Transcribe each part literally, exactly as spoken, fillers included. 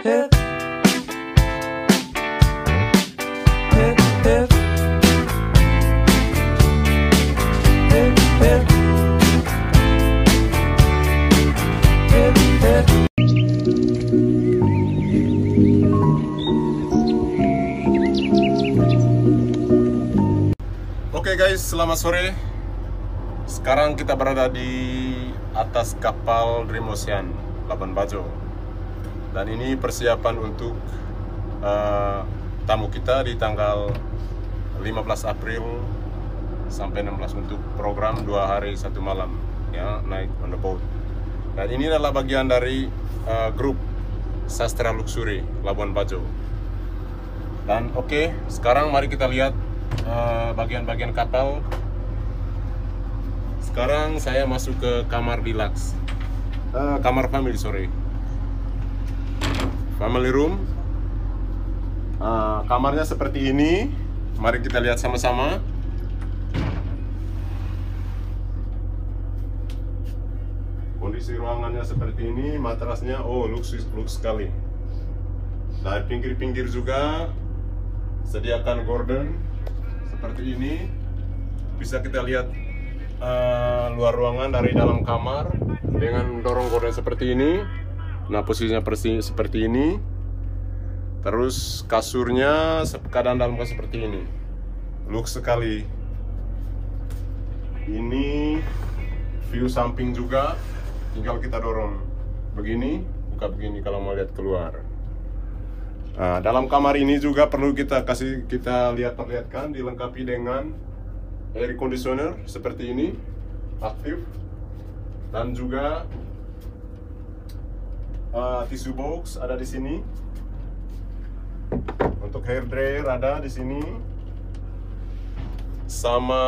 Oke guys, selamat sore. Sekarang kita berada di atas kapal Dream Ocean Labuan Bajo. Dan ini persiapan untuk uh, tamu kita di tanggal lima belas April sampai enam belas untuk program dua hari satu malam, ya, night on the boat. Dan ini adalah bagian dari uh, grup Sastra Luxury Labuan Bajo. Dan oke, okay, sekarang mari kita lihat bagian-bagian uh, kapal. Sekarang saya masuk ke kamar deluxe, uh, kamar family, sorry, family room. Uh, kamarnya seperti ini. Mari kita lihat sama-sama. Kondisi ruangannya seperti ini. Matrasnya, oh, luks, luks sekali. Dari pinggir-pinggir juga sediakan gorden seperti ini. Bisa kita lihat uh, luar ruangan dari dalam kamar dengan dorong gorden seperti ini. Nah, posisinya persis seperti ini. Terus kasurnya keadaan dalam seperti ini. Lux sekali. Ini view samping juga. Tinggal kita dorong begini, buka begini kalau mau lihat keluar. Nah, dalam kamar ini juga perlu kita kasih kita lihat perlihatkan, dilengkapi dengan air conditioner seperti ini, aktif, dan juga uh, tissue box ada di sini. Untuk hair dryer ada di sini, sama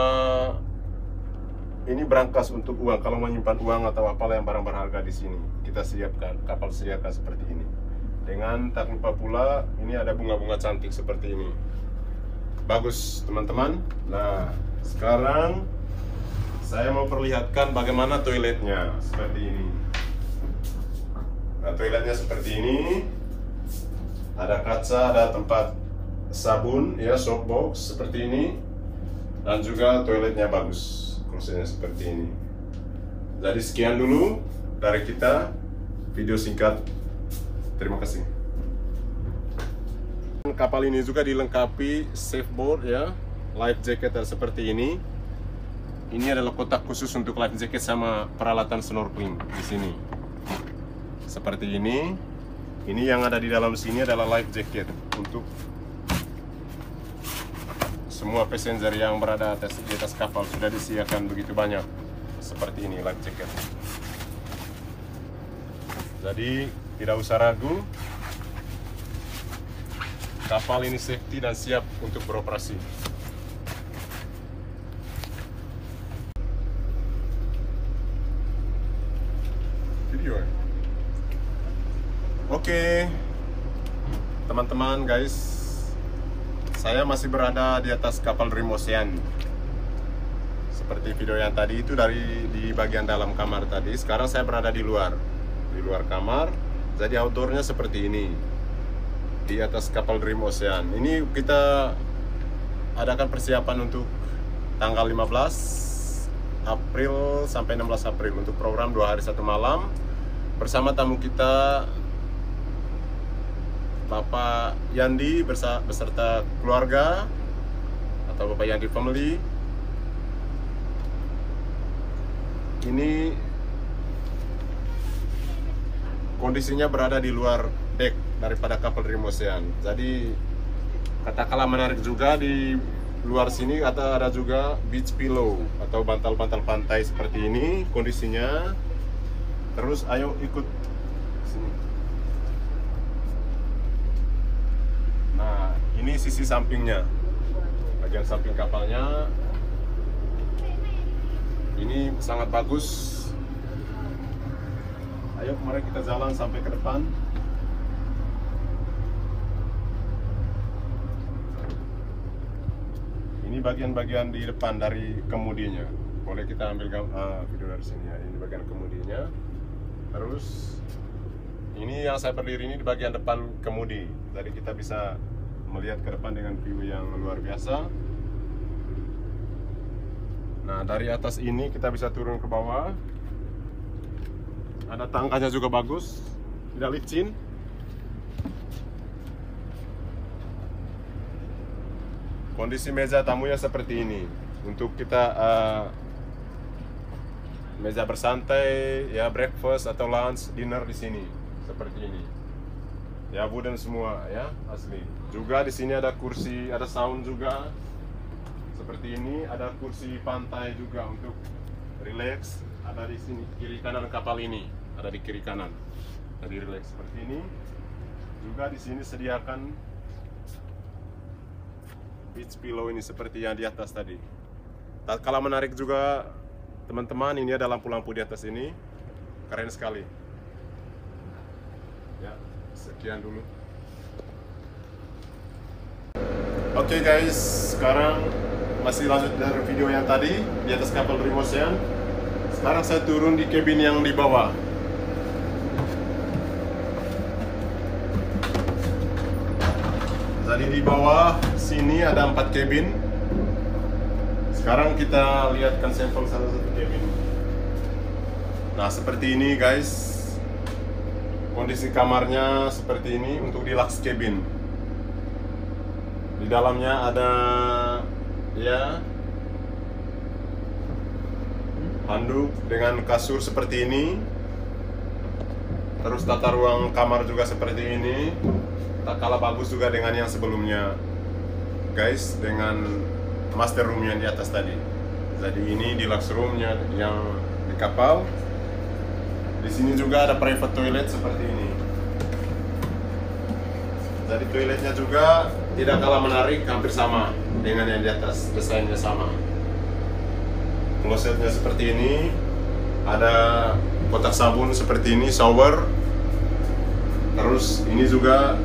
ini brankas untuk uang kalau menyimpan uang atau apalah yang barang berharga di sini. Kita siapkan, kapal sediakan seperti ini. Dengan tak lupa pula ini ada bunga-bunga cantik seperti ini. Bagus teman-teman. Nah, sekarang saya mau perlihatkan bagaimana toiletnya seperti ini. Nah, toiletnya seperti ini. Ada kaca, ada tempat sabun, ya, soap box seperti ini. Dan juga toiletnya bagus, kursinya seperti ini. Jadi sekian dulu dari kita, video singkat. Terima kasih. Kapal ini juga dilengkapi safeboard, ya, life jacket seperti ini. Ini adalah kotak khusus untuk life jacket sama peralatan snorkeling di sini. Seperti ini. Ini yang ada di dalam sini adalah life jacket untuk semua passenger yang berada atas, di atas kapal. Sudah disediakan begitu banyak seperti ini life jacket. Jadi tidak usah ragu, kapal ini safety dan siap untuk beroperasi. Video ya? Oke, teman-teman, guys, saya masih berada di atas kapal Dream Ocean. Seperti video yang tadi itu dari di bagian dalam kamar tadi. Sekarang saya berada di luar, di luar kamar. Jadi outdoornya seperti ini di atas kapal Dream Ocean. Ini kita adakan persiapan untuk tanggal lima belas April sampai enam belas April untuk program dua hari satu malam bersama tamu kita Bapak Yandi beserta keluarga atau Bapak Yandi family. Ini kondisinya berada di luar deck daripada kapal Dream Ocean. Jadi katakanlah menarik juga di luar sini. Atau ada juga beach pillow atau bantal-bantal pantai seperti ini kondisinya. Terus ayo ikut sini. Nah, ini sisi sampingnya, bagian samping kapalnya. Ini sangat bagus. Ayo mari kita jalan sampai ke depan. Ini bagian-bagian di depan dari kemudinya. Boleh kita ambil uh, video dari sini ya. Ini bagian kemudinya. Terus Ini yang saya berdiri ini di bagian depan kemudi. Jadi kita bisa melihat ke depan dengan view yang luar biasa. Nah, dari atas ini kita bisa turun ke bawah. Ada tangkanya juga bagus, tidak licin. Kondisi meja tamunya seperti ini. Untuk kita uh, meja bersantai, ya breakfast atau lunch, dinner di sini seperti ini. Ya wooden semua ya, asli. Juga di sini ada kursi, ada sound juga. Seperti ini, ada kursi pantai juga untuk relax. Ada di sini kiri kanan kapal ini, ada di kiri kanan. Jadi relax seperti ini. Juga di sini sediakan beach pillow ini seperti yang di atas tadi. Tatkala menarik juga teman-teman, ini ada lampu-lampu di atas ini, keren sekali. Ya, sekian dulu. Oke okay guys, sekarang masih lanjut dari video yang tadi di atas kapal Dream Ocean. Sekarang saya turun di cabin yang di bawah. Jadi di bawah sini ada empat cabin. Sekarang kita lihatkan sampel salah satu cabin. Nah, seperti ini guys. Kondisi kamarnya seperti ini untuk deluxe cabin. Di dalamnya ada ya handuk dengan kasur seperti ini. Terus tata ruang kamar juga seperti ini. Tak kalah bagus juga dengan yang sebelumnya, guys, dengan master room yang di atas tadi. Jadi ini deluxe roomnya yang di kapal. Di sini juga ada private toilet seperti ini. Jadi toiletnya juga tidak kalah menarik, hampir sama dengan yang di atas, desainnya sama. Klosetnya seperti ini, ada kotak sabun seperti ini, shower. Terus ini juga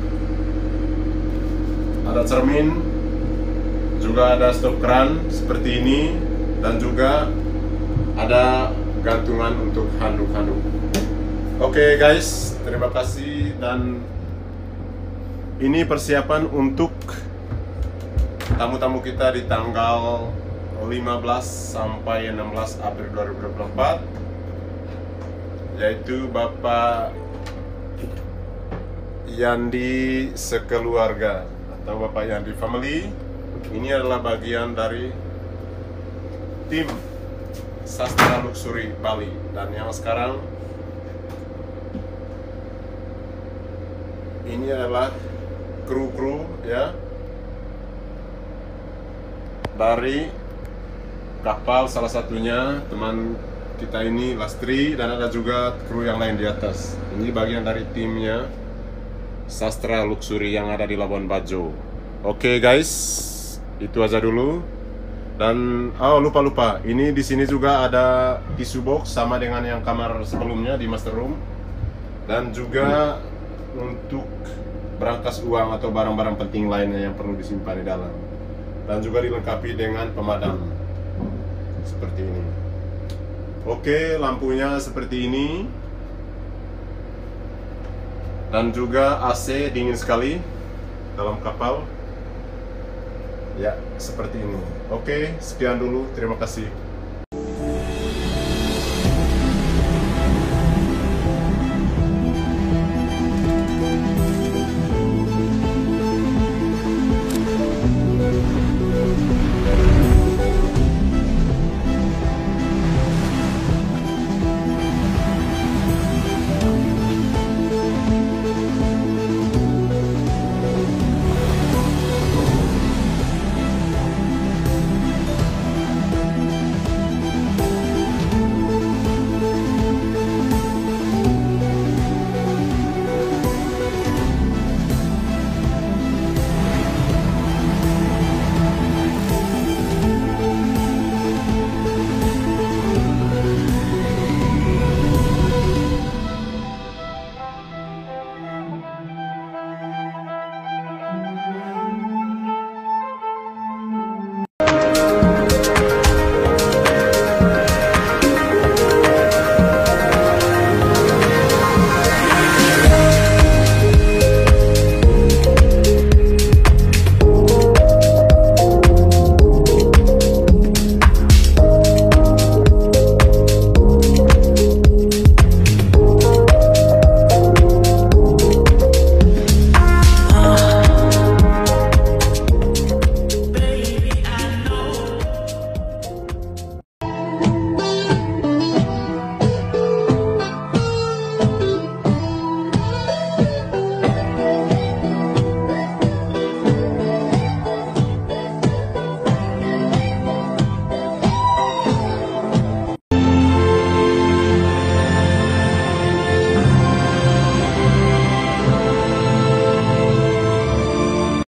ada cermin, juga ada stop keran seperti ini, dan juga ada gantungan untuk handuk-handuk. Oke okay guys, terima kasih. Dan ini persiapan untuk tamu-tamu kita di tanggal lima belas sampai enam belas April dua ribu dua puluh empat, yaitu Bapak Yandi sekeluarga atau Bapak Yandi family. Ini adalah bagian dari tim Sastra Luxury Bali. Dan yang sekarang ini adalah kru-kru ya dari kapal, salah satunya teman kita ini Lastri, dan ada juga kru yang lain di atas. Ini bagian dari timnya Sastra Luxury yang ada di Labuan Bajo. Oke okay guys, itu aja dulu. Dan oh lupa lupa, ini di sini juga ada tisu box sama dengan yang kamar sebelumnya di master room, dan juga untuk berangkas uang atau barang-barang penting lainnya yang perlu disimpan di dalam, dan juga dilengkapi dengan pemadam seperti ini. Oke, lampunya seperti ini, dan juga A C dingin sekali dalam kapal. Ya, seperti ini. Oke, sekian dulu. Terima kasih.